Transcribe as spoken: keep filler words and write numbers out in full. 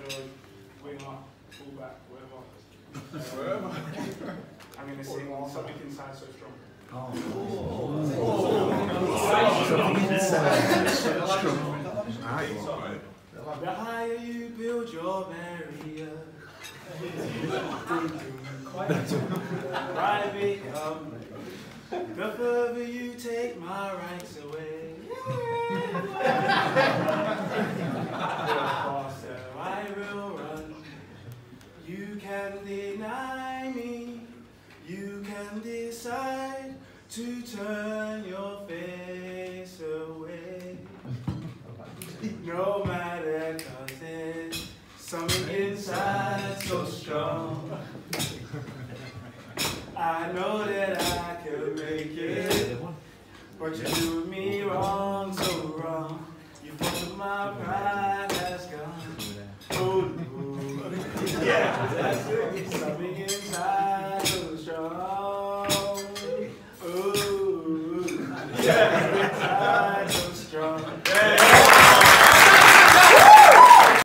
midfield, winger, fullback, whatever. Um, I'm going to sing Something Inside So Strong. Oh. The higher you build your barrier, I become. The further you take my rights away, the faster I will run. You can deny me, you can decide to turn your face away. No matter, 'cause there's something inside so strong. I know that I can make it, but you do me wrong, so wrong. You fucked with my pride, has gone. Oh, no. Yeah, that's it. Something